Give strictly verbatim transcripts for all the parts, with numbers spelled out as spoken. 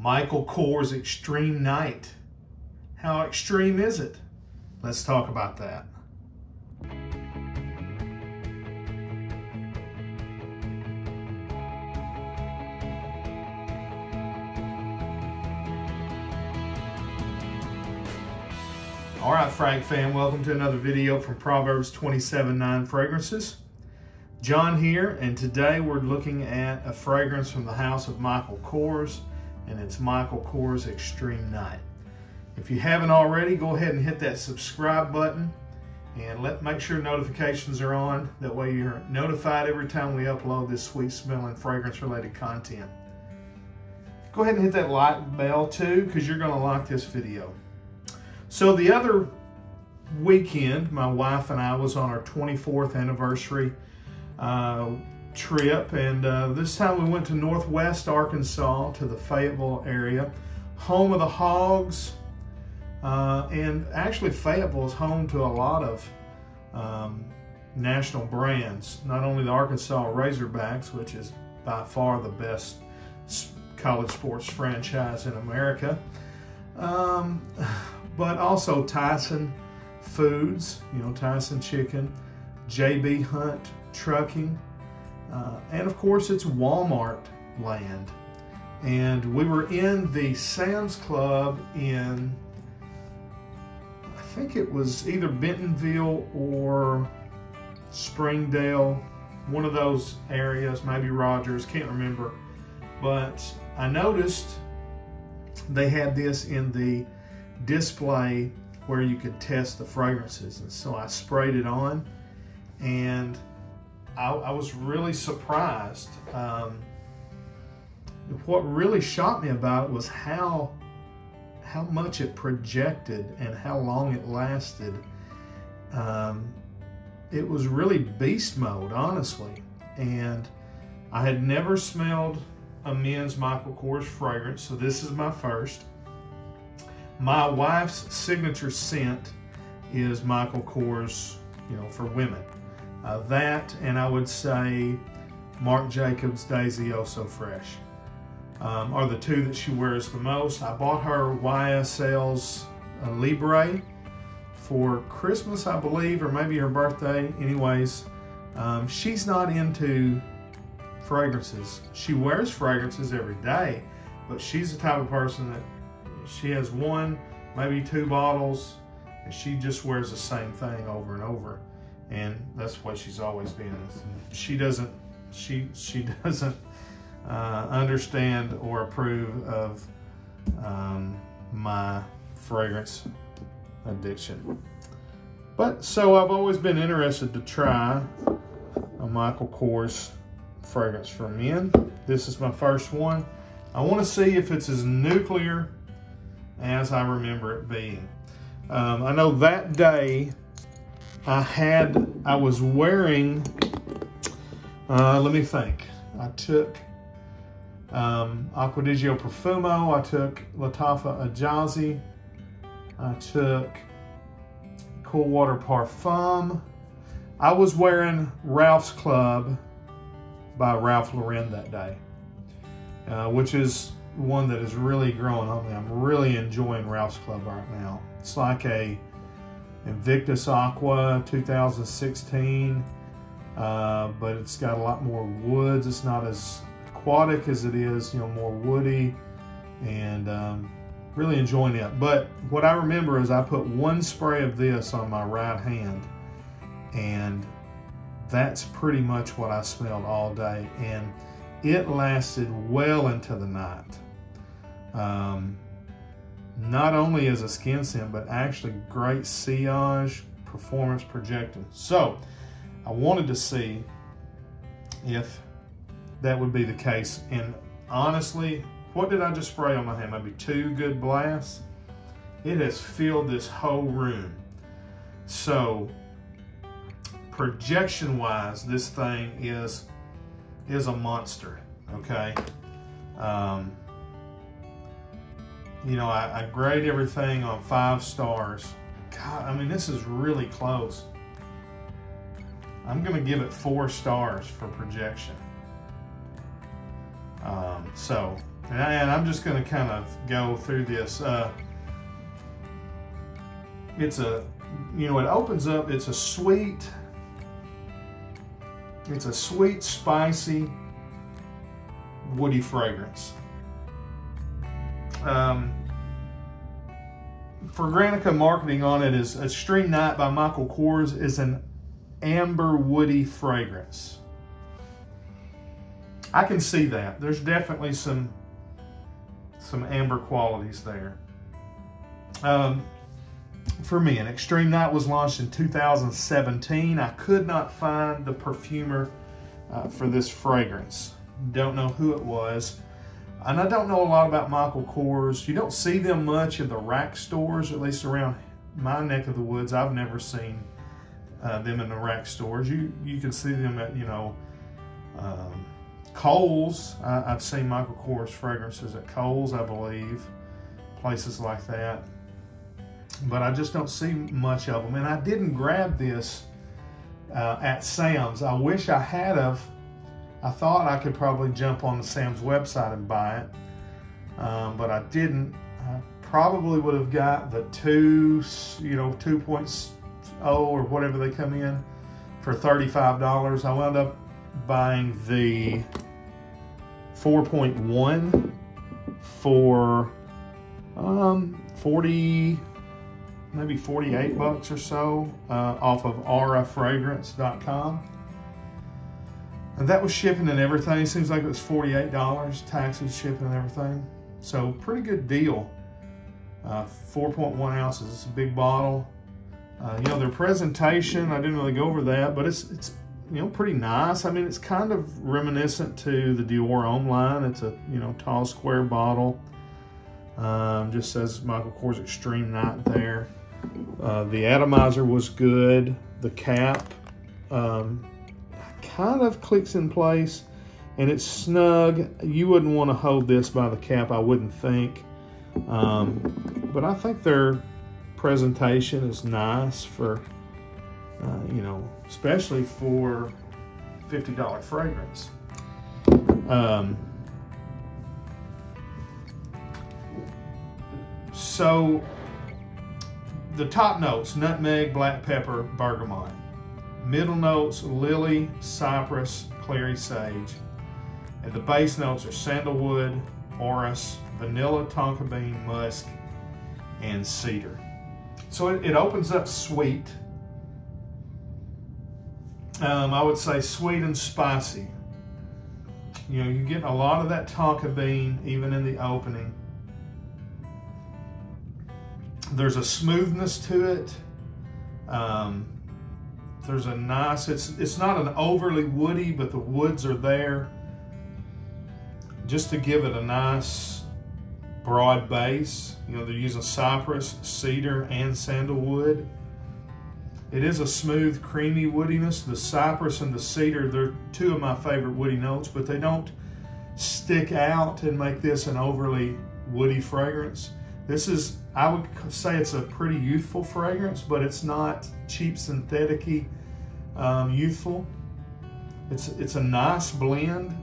Michael Kors Extreme Night. How extreme is it? Let's talk about that. All right, Frag fam, welcome to another video from Proverbs twenty-seven nine Fragrances. John here, and today we're looking at a fragrance from the house of Michael Kors, and it's Michael Kors Extreme Night. If you haven't already, go ahead and hit that subscribe button and let make sure notifications are on. That way you're notified every time we upload this sweet smelling fragrance related content. Go ahead and hit that like bell too, because you're going to like this video. So the other weekend, my wife and I was on our twenty-fourth anniversary uh, trip, and uh, this time we went to Northwest Arkansas, to the Fayetteville area, home of the Hogs, uh, and actually Fayetteville is home to a lot of um, national brands, not only the Arkansas Razorbacks, which is by far the best college sports franchise in America, um, but also Tyson Foods, you know, Tyson Chicken, J B Hunt Trucking, uh, and of course it's Walmart land. And we were in the Sam's Club in, I think it was either Bentonville or Springdale, one of those areas, maybe Rogers, can't remember. But I noticed they had this in the display where you could test the fragrances, and so I sprayed it on, and I, I was really surprised. Um, what really shocked me about it was how how much it projected and how long it lasted. Um, it was really beast mode, honestly, and I had never smelled a men's Michael Kors fragrance, so this is my first. My wife's signature scent is Michael Kors, you know, for women. Uh, that, and I would say Marc Jacobs Daisy Oh So Fresh um, are the two that she wears the most. I bought her Y S L's uh, Libre for Christmas, I believe, or maybe her birthday. Anyways, um, she's not into fragrances. She wears fragrances every day, but she's the type of person that she has one, maybe two bottles, and she just wears the same thing over and over, and that's what she's always been. She doesn't, she she doesn't uh, understand or approve of um, my fragrance addiction. But so I've always been interested to try a Michael Kors fragrance for men. This is my first one. I want to see if it's as nuclear as I remember it being. Um, I know that day I had, I was wearing, uh, let me think. I took um, Acqua di Gio Profumo, I took Lattafa Ajazi, I took Cool Water Parfum. I was wearing Ralph's Club by Ralph Lauren that day, uh, which is one that is really growing on me. I'm really enjoying Ralph's Club right now. It's like a Invictus Aqua two thousand sixteen, uh, but it's got a lot more woods. It's not as aquatic as it is, you know, more woody, and um, really enjoying it. But what I remember is I put one spray of this on my right hand, and that's pretty much what I smelled all day, and it lasted well into the night. Um, not only as a skin scent, but actually great sillage, performance projecting. So I wanted to see if that would be the case. And honestly, what did I just spray on my hand? Maybe two good blasts. It has filled this whole room. So projection wise, this thing is is a monster. Okay. Um, You know, I, I grade everything on five stars. God, I mean, this is really close. I'm going to give it four stars for projection. Um, so, And, I, and I'm just going to kind of go through this. Uh, it's a, you know, it opens up, it's a sweet, it's a sweet, spicy, woody fragrance. Um, for Granica marketing on it is Extreme Night by Michael Kors is an amber woody fragrance. I can see that. There's definitely some some amber qualities there. Um, for me, an Extreme Night was launched in two thousand seventeen. I could not find the perfumer uh, for this fragrance. Don't know who it was. And I don't know a lot about Michael Kors. You don't see them much in the rack stores, at least around my neck of the woods. I've never seen uh, them in the rack stores. You you can see them at, you know, um, Kohl's. I, I've seen Michael Kors fragrances at Kohl's, I believe, places like that. But I just don't see much of them. And I didn't grab this uh, at Sam's. I wish I had of. I thought I could probably jump on the Sam's website and buy it, um, but I didn't. I probably would have got the two, you know, two point oh or whatever they come in for thirty-five dollars. I wound up buying the four point one for um, forty, maybe forty-eight bucks or so uh, off of aura fragrance dot com. And that was shipping and everything. It seems like it was forty-eight dollars, taxes, shipping and everything. So pretty good deal. Uh, four point one ounces, it's a big bottle. Uh, you know, their presentation, I didn't really go over that, but it's, it's you know, pretty nice. I mean, it's kind of reminiscent to the Dior Homme line. It's a, you know, tall square bottle. Um, just says Michael Kors Extreme Night there. Uh, the atomizer was good. The cap, um, kind of clicks in place and it's snug. You wouldn't want to hold this by the cap, I wouldn't think. Um, but I think their presentation is nice for, uh, you know, especially for fifty dollar fragrance. Um, so the top notes, nutmeg, black pepper, bergamot. Middle notes, lily, cypress, clary sage. And the base notes are sandalwood, orris, vanilla, tonka bean, musk, and cedar. So it, it opens up sweet. Um, I would say sweet and spicy. You know, you get a lot of that tonka bean even in the opening. There's a smoothness to it. Um, There's a nice, it's it's not an overly woody, but the woods are there just to give it a nice broad base. You know, they're using cypress, cedar, and sandalwood. It is a smooth, creamy woodiness. The cypress and the cedar, they're two of my favorite woody notes, but they don't stick out and make this an overly woody fragrance. This is, I would say it's a pretty youthful fragrance, but it's not cheap, synthetic-y, um, youthful. It's, it's a nice blend.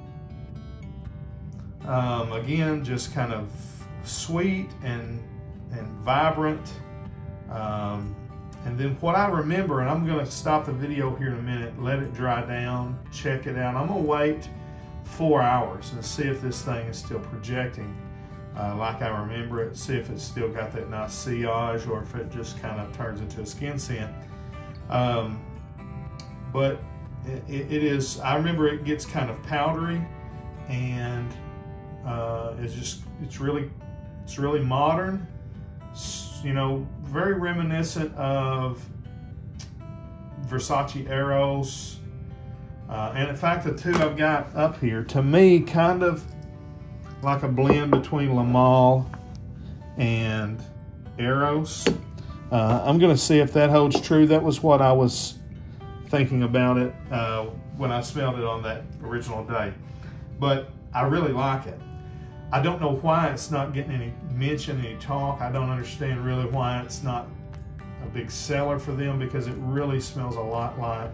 Um, again, just kind of sweet and, and vibrant. Um, and then what I remember, and I'm gonna stop the video here in a minute, let it dry down, check it out. I'm gonna wait four hours and see if this thing is still projecting. Uh, like I remember it, see if it's still got that nice sillage or if it just kind of turns into a skin scent. Um, but it, it is, I remember it gets kind of powdery and uh, it's just, it's really, it's really modern, you know, very reminiscent of Versace Eros. Uh, and in fact, the two I've got up here, to me, kind of like a blend between La Male and Eros. Uh, I'm gonna see if that holds true. That was what I was thinking about it uh, when I smelled it on that original day. But I really like it. I don't know why it's not getting any mention, any talk. I don't understand really why it's not a big seller for them, because it really smells a lot like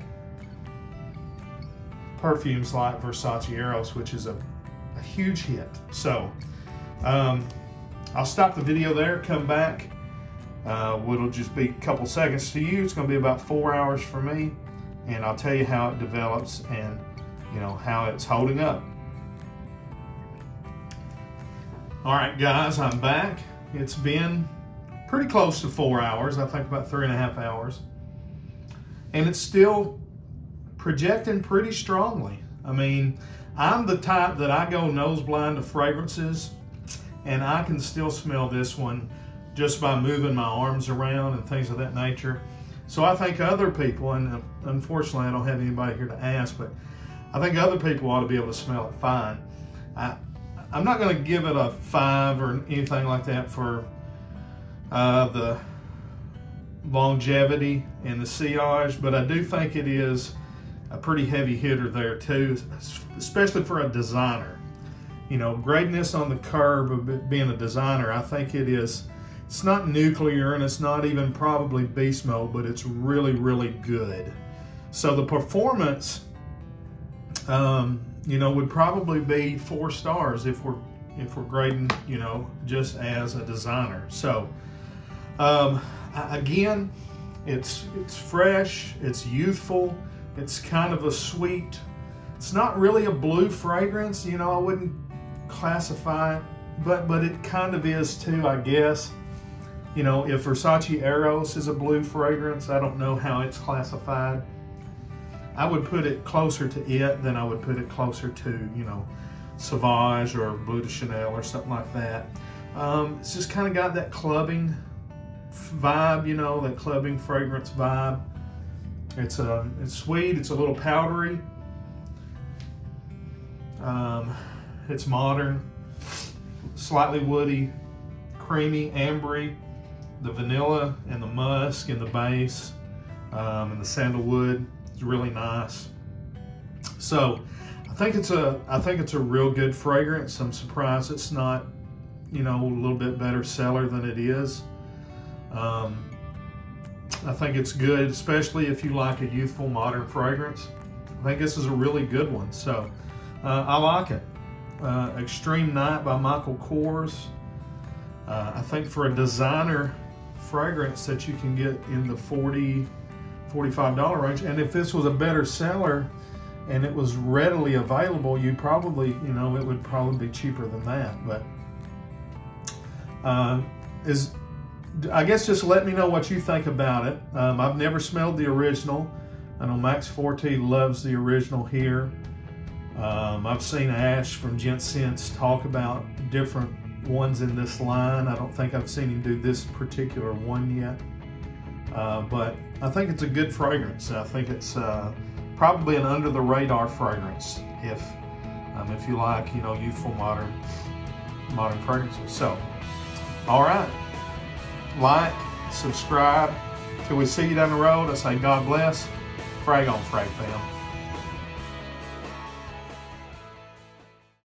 perfumes like Versace Eros, which is a a huge hit. So um, I'll stop the video there, come back. Uh, it'll just be a couple seconds to you. It's going to be about four hours for me, and I'll tell you how it develops and you know how it's holding up. All right, guys, I'm back. It's been pretty close to four hours. I think about three and a half hours, and it's still projecting pretty strongly. I mean, I'm the type that I go nose blind to fragrances, and I can still smell this one just by moving my arms around and things of that nature. So I think other people, and unfortunately I don't have anybody here to ask, but I think other people ought to be able to smell it fine. I, I'm not going to give it a five or anything like that for uh, the longevity and the sillage, but I do think it is a pretty heavy hitter there too, especially for a designer. You know, grading this on the curve of being a designer, I think it is, it's not nuclear and it's not even probably beast mode, but it's really, really good. So the performance, um, you know, would probably be four stars if we're, if we're grading, you know, just as a designer. So, um, again, it's, it's fresh, it's youthful, it's kind of a sweet, it's not really a blue fragrance, you know, I wouldn't classify it, but, but it kind of is too, I guess. You know, if Versace Eros is a blue fragrance, I don't know how it's classified. I would put it closer to it than I would put it closer to, you know, Sauvage or Bleu de Chanel or something like that. Um, it's just kind of got that clubbing vibe, you know, that clubbing fragrance vibe. It's a, it's sweet. It's a little powdery. Um, it's modern, slightly woody, creamy, ambery. The vanilla and the musk and the base um, and the sandalwood is really nice. So I think it's a I think it's a real good fragrance. I'm surprised it's not, you know, a little bit better seller than it is. Um, I think it's good, especially if you like a youthful, modern fragrance. I think this is a really good one. So uh, I like it. Uh, Extreme Night by Michael Kors. Uh, I think for a designer fragrance that you can get in the forty, forty-five dollar range, and if this was a better seller and it was readily available, you probably, you know, it would probably be cheaper than that. But uh, is I guess just let me know what you think about it. Um, I've never smelled the original. I know Max Forte loves the original here. Um, I've seen Ash from Gent Sense talk about different ones in this line. I don't think I've seen him do this particular one yet. Uh, but I think it's a good fragrance. I think it's uh, probably an under the radar fragrance if um, if you like, you know, youthful modern modern fragrances. So, all right, like, subscribe. Till we see you down the road, I say God bless. Frag on, Frag fam.